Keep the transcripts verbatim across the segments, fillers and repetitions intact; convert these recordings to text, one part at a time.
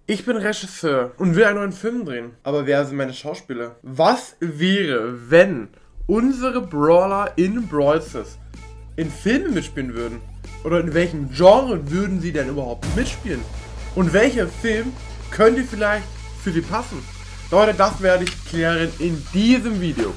Ich bin Regisseur und will einen neuen Film drehen. Aber wer sind meine Schauspieler? Was wäre, wenn unsere Brawler in Brawl Stars in Filmen mitspielen würden? Oder in welchem Genre würden sie denn überhaupt mitspielen? Und welcher Film könnte vielleicht für sie passen? Leute, das werde ich klären in diesem Video.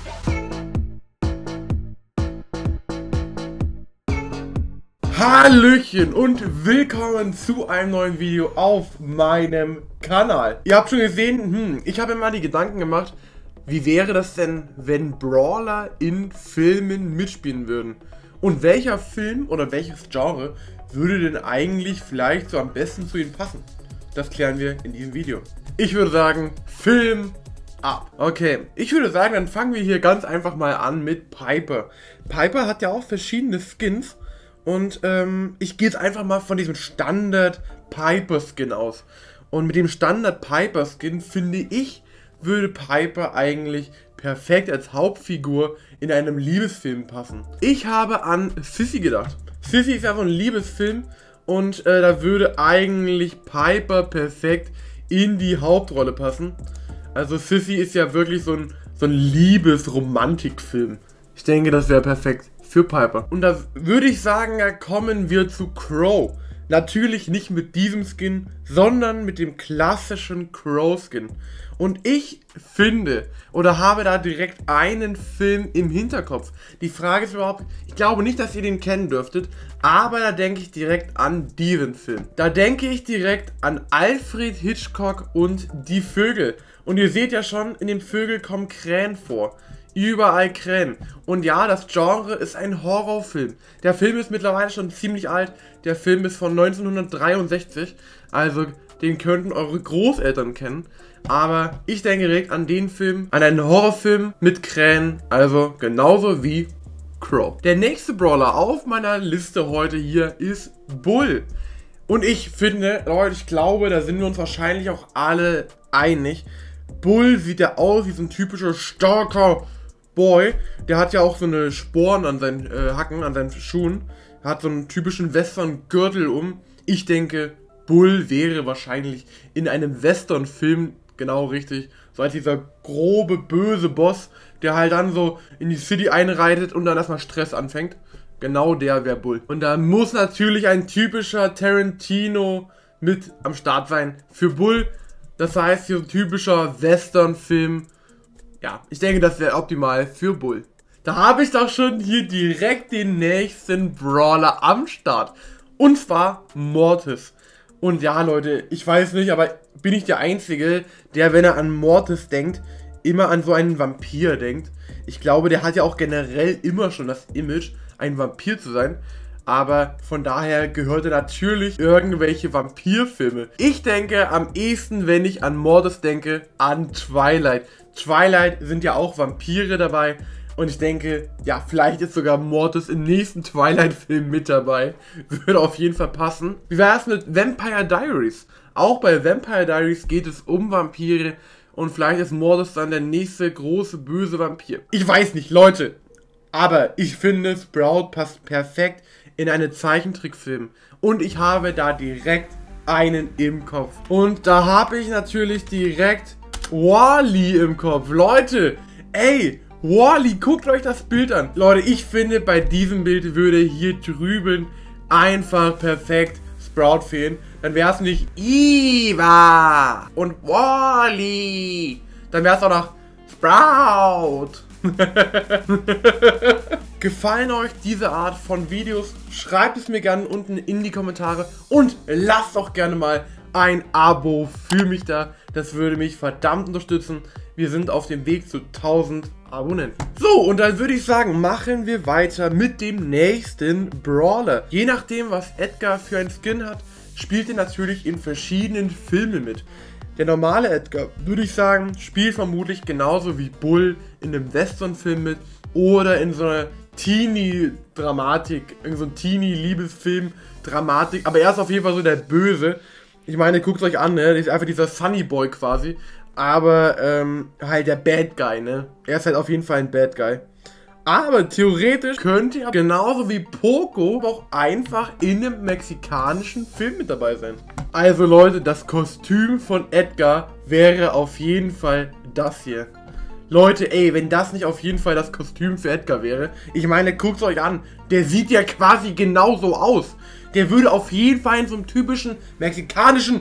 Hallöchen und willkommen zu einem neuen Video auf meinem Kanal. Ihr habt schon gesehen, hm, ich habe mir mal die Gedanken gemacht, wie wäre das denn, wenn Brawler in Filmen mitspielen würden? Und welcher Film oder welches Genre würde denn eigentlich vielleicht so am besten zu ihnen passen? Das klären wir in diesem Video. Ich würde sagen, Film ab. Okay, ich würde sagen, dann fangen wir hier ganz einfach mal an mit Piper. Piper hat ja auch verschiedene Skins. Und ähm, ich gehe jetzt einfach mal von diesem Standard Piper Skin aus. Und mit dem Standard Piper Skin, finde ich, würde Piper eigentlich perfekt als Hauptfigur in einem Liebesfilm passen. Ich habe an Sissy gedacht. Sissy ist ja so ein Liebesfilm und äh, da würde eigentlich Piper perfekt in die Hauptrolle passen. Also Sissy ist ja wirklich so ein, so ein Liebes-Romantikfilm. Ich denke, das wäre perfekt für Piper. Und da würde ich sagen, da kommen wir zu Crow. Natürlich nicht mit diesem Skin, sondern mit dem klassischen Crow Skin. Und ich finde, oder habe da direkt einen Film im Hinterkopf. Die Frage ist überhaupt, ich glaube nicht, dass ihr den kennen dürftet, aber da denke ich direkt an diesen Film. Da denke ich direkt an Alfred Hitchcock und Die Vögel. Und ihr seht ja schon, in den Vögeln kommen Krähen vor. Überall Krähen. Und ja, das Genre ist ein Horrorfilm. Der Film ist mittlerweile schon ziemlich alt. Der Film ist von neunzehnhundertdreiundsechzig. Also den könnten eure Großeltern kennen. Aber ich denke direkt an den Film, an einen Horrorfilm mit Krähen. Also genauso wie Crow. Der nächste Brawler auf meiner Liste heute hier ist Bull. Und ich finde, Leute, ich glaube, da sind wir uns wahrscheinlich auch alle einig. Bull sieht ja aus wie so ein typischer starker Boy. Der hat ja auch so eine Sporen an seinen äh, Hacken, an seinen Schuhen. Er hat so einen typischen Western-Gürtel um. Ich denke, Bull wäre wahrscheinlich in einem Western-Film genau richtig. So als dieser grobe, böse Boss, der halt dann so in die City einreitet und dann erstmal Stress anfängt. Genau der wäre Bull. Und da muss natürlich ein typischer Tarantino mit am Start sein für Bull. Das heißt, hier ein typischer Western-Film. Ja, ich denke, das wäre optimal für Bull. Da habe ich doch schon hier direkt den nächsten Brawler am Start. Und zwar Mortis. Und ja, Leute, ich weiß nicht, aber bin ich der Einzige, der, wenn er an Mortis denkt, immer an so einen Vampir denkt. Ich glaube, der hat ja auch generell immer schon das Image, ein Vampir zu sein. Aber von daher gehörte natürlich irgendwelche Vampirfilme. Ich denke am ehesten, wenn ich an Mortis denke, an Twilight. Twilight sind ja auch Vampire dabei. Und ich denke, ja, vielleicht ist sogar Mortis im nächsten Twilight-Film mit dabei. Würde auf jeden Fall passen. Wie wäre es mit Vampire Diaries? Auch bei Vampire Diaries geht es um Vampire. Und vielleicht ist Mortis dann der nächste große, böse Vampir. Ich weiß nicht, Leute. Aber ich finde, Sprout passt perfekt in einen Zeichentrickfilm. Und ich habe da direkt einen im Kopf. Und da habe ich natürlich direkt Wall-E im Kopf. Leute, ey, Wall-E, guckt euch das Bild an. Leute, ich finde, bei diesem Bild würde hier drüben einfach perfekt Sprout fehlen. Dann wäre es nicht Eva und Wall-E. Dann wäre es auch noch Sprout. Gefallen euch diese Art von Videos? Schreibt es mir gerne unten in die Kommentare und lasst auch gerne mal ein Abo für mich da. Das würde mich verdammt unterstützen. Wir sind auf dem Weg zu tausend Abonnenten. So, und dann würde ich sagen, machen wir weiter mit dem nächsten Brawler. Je nachdem, was Edgar für ein Skin hat, spielt er natürlich in verschiedenen Filmen mit. Der normale Edgar, würde ich sagen, spielt vermutlich genauso wie Bull in einem Western-Film mit oder in so einer Teenie-Dramatik, in so einem Teenie-Liebesfilm-Dramatik, aber er ist auf jeden Fall so der Böse. Ich meine, guckt es euch an, ne? Der ist einfach dieser Sunny Boy quasi, aber ähm, halt der Bad Guy, ne? Er ist halt auf jeden Fall ein Bad Guy. Aber theoretisch könnte er genauso wie Poco auch einfach in einem mexikanischen Film mit dabei sein. Also Leute, das Kostüm von Edgar wäre auf jeden Fall das hier. Leute, ey, wenn das nicht auf jeden Fall das Kostüm für Edgar wäre. Ich meine, guckt es euch an. Der sieht ja quasi genauso aus. Der würde auf jeden Fall in so einem typischen mexikanischen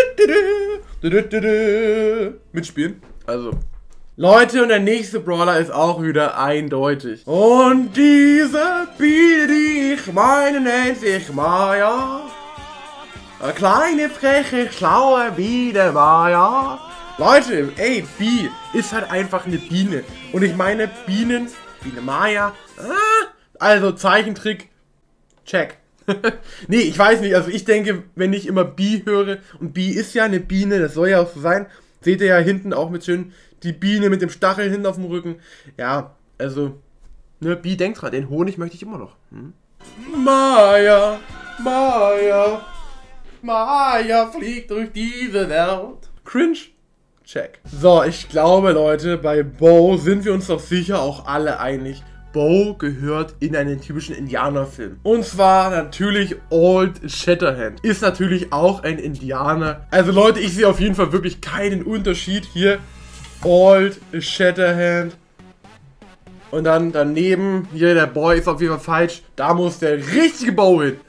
mitspielen. Also, Leute, und der nächste Brawler ist auch wieder eindeutig. Und diese Biene, die ich meine, nennt sich Maya. Eine kleine, freche, schlaue Biene, Maya. Leute, ey, Bi ist halt einfach eine Biene. Und ich meine, Bienen, Biene Maya, ah, also Zeichentrick, check. Nee, ich weiß nicht, also ich denke, wenn ich immer Bi höre, und Bi ist ja eine Biene, das soll ja auch so sein, seht ihr ja hinten auch mit schön die Biene mit dem Stachel hinten auf dem Rücken. Ja, also, ne, Bi denkt dran, den Honig möchte ich immer noch. Hm? Maya, Maya, Maya fliegt durch diese Welt. Cringe. Check. So, ich glaube, Leute, bei Bo sind wir uns doch sicher auch alle einig. Bo gehört in einen typischen Indianerfilm. Und zwar natürlich Old Shatterhand. Ist natürlich auch ein Indianer. Also Leute, ich sehe auf jeden Fall wirklich keinen Unterschied hier. Old Shatterhand. Und dann daneben, hier der Boy ist auf jeden Fall falsch. Da muss der richtige Bo hin.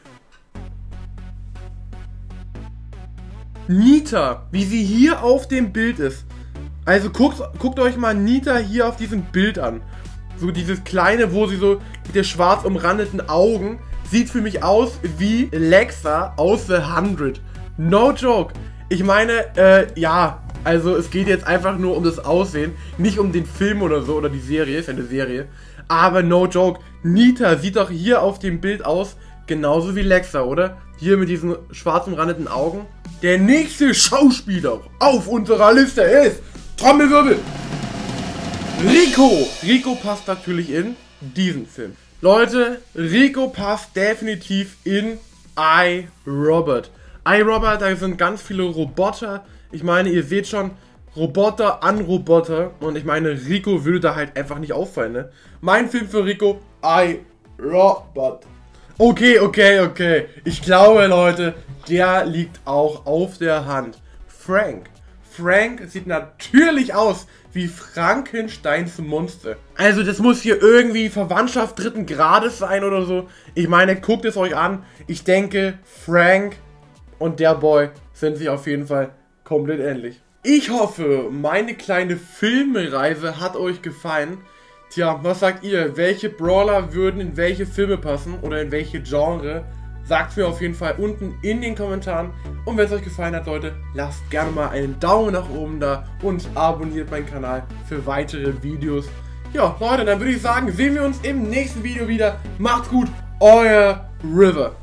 Nita, wie sie hier auf dem Bild ist. Also guckt, guckt euch mal Nita hier auf diesem Bild an. So dieses kleine, wo sie so mit der schwarz umrandeten Augen, sieht für mich aus wie Lexa aus The hundred. No joke. Ich meine, äh, ja, also es geht jetzt einfach nur um das Aussehen, nicht um den Film oder so, oder die Serie, ist ja eine Serie. Aber no joke, Nita sieht doch hier auf dem Bild aus, genauso wie Lexa, oder? Hier mit diesen schwarz umrandeten Augen. Der nächste Schauspieler auf unserer Liste ist Trommelwirbel. Rico. Rico passt natürlich in diesen Film. Leute, Rico passt definitiv in iRobot. iRobot, da sind ganz viele Roboter. Ich meine, ihr seht schon, Roboter an Roboter. Und ich meine, Rico würde da halt einfach nicht auffallen, ne? Mein Film für Rico, iRobot. Okay, okay, okay. Ich glaube, Leute, der liegt auch auf der Hand. Frank. Frank sieht natürlich aus wie Frankensteins Monster. Also das muss hier irgendwie Verwandtschaft dritten Grades sein oder so. Ich meine, guckt es euch an. Ich denke, Frank und der Boy sind sich auf jeden Fall komplett ähnlich. Ich hoffe, meine kleine Filmreise hat euch gefallen. Tja, was sagt ihr? Welche Brawler würden in welche Filme passen oder in welche Genre? Sagt mir auf jeden Fall unten in den Kommentaren. Und wenn es euch gefallen hat, Leute, lasst gerne mal einen Daumen nach oben da und abonniert meinen Kanal für weitere Videos. Ja, Leute, dann würde ich sagen, sehen wir uns im nächsten Video wieder. Macht's gut, euer River.